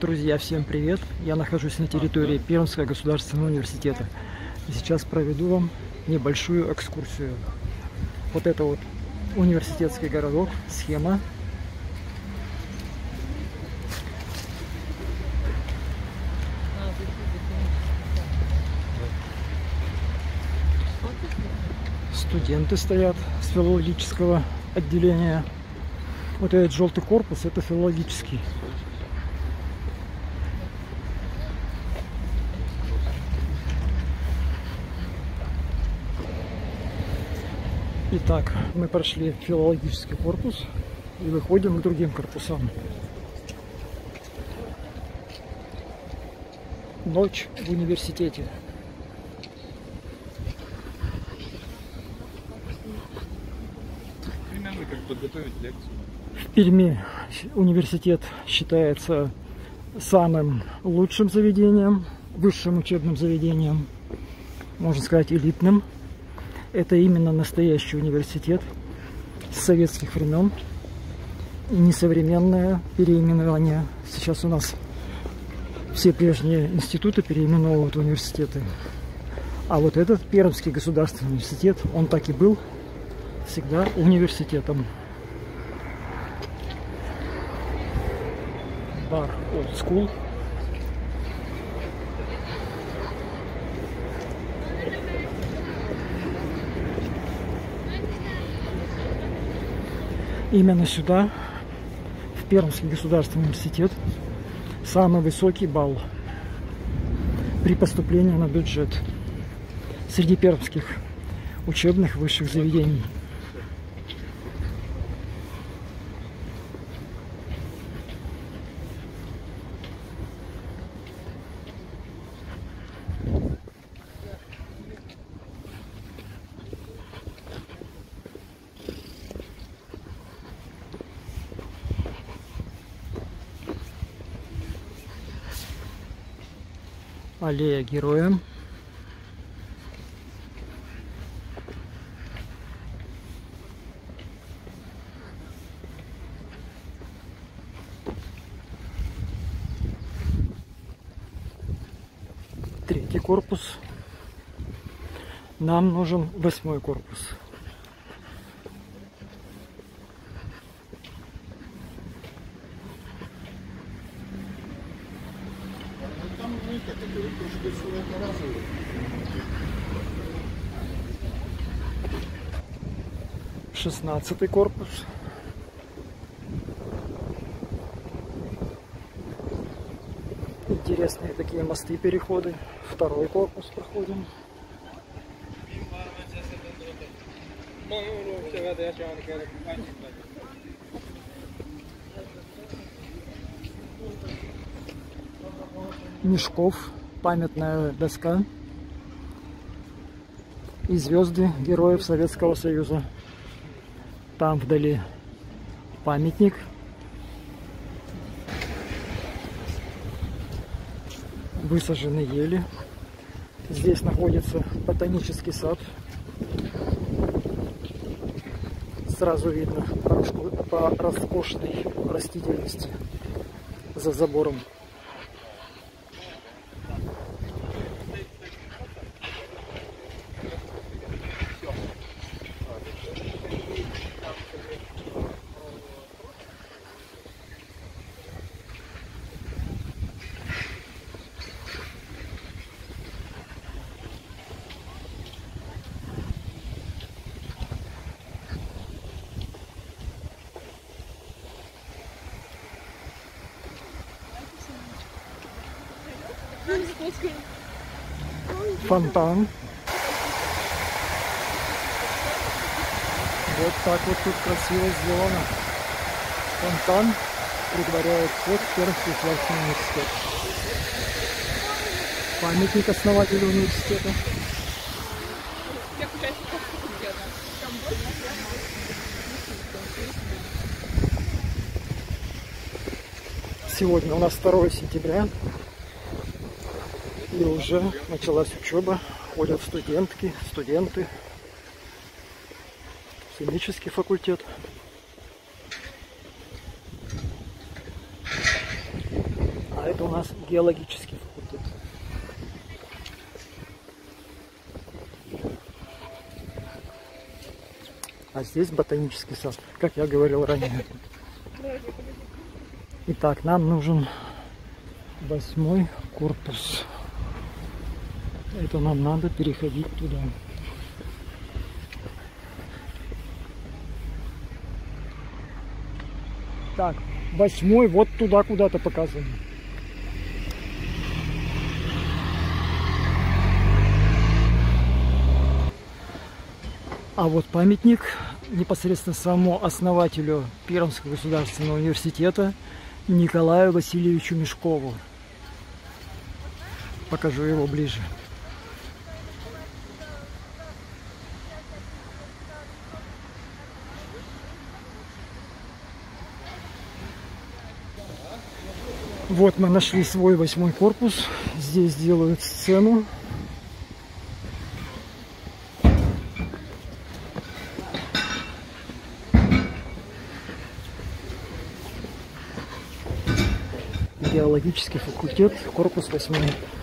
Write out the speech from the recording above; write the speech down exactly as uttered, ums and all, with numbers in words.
Друзья, всем привет! Я нахожусь на территории Пермского государственного университета. И сейчас проведу вам небольшую экскурсию. Вот это вот университетский городок, схема. Студенты стоят с филологического отделения. Вот этот желтый корпус — это филологический. Итак, мы прошли филологический корпус и выходим к другим корпусам. Ночь в университете. Примерно как подготовить лекцию. В Перми университет считается самым лучшим заведением, высшим учебным заведением, можно сказать, элитным. Это именно настоящий университет с советских времен, несовременное переименование. Сейчас у нас все прежние институты переименовывают в университеты. А вот этот Пермский государственный университет, он так и был всегда университетом. Бар Old School. Именно сюда, в Пермский государственный университет, самый высокий балл при поступлении на бюджет среди пермских учебных высших заведений. Аллея Героя. Третий корпус. Нам нужен восьмой корпус. Шестнадцатый корпус. Интересные такие мосты, переходы. Второй корпус проходим. Мешков, памятная доска и звезды героев Советского Союза. Там вдали памятник. Высажены ели. Здесь находится ботанический сад. Сразу видно по роскошной растительности за забором. Фонтан. Вот так вот тут красиво сделано. Фонтан предваряет вход в Пермский государственный университет. Памятник основателю университета. Сегодня у нас второе сентября. И уже началась учеба, ходят студентки, студенты, химический факультет. нас геологический факультет. А здесь ботанический сад, как я говорил ранее. Итак, нам нужен восьмой корпус. Это нам надо переходить туда. Так, восьмой вот туда куда-то показан. А вот памятник непосредственно самому основателю Пермского государственного университета Николаю Васильевичу Мешкову. Покажу его ближе. Вот мы нашли свой восьмой корпус. Здесь делают сцену. Геологический факультет, корпус восьмой.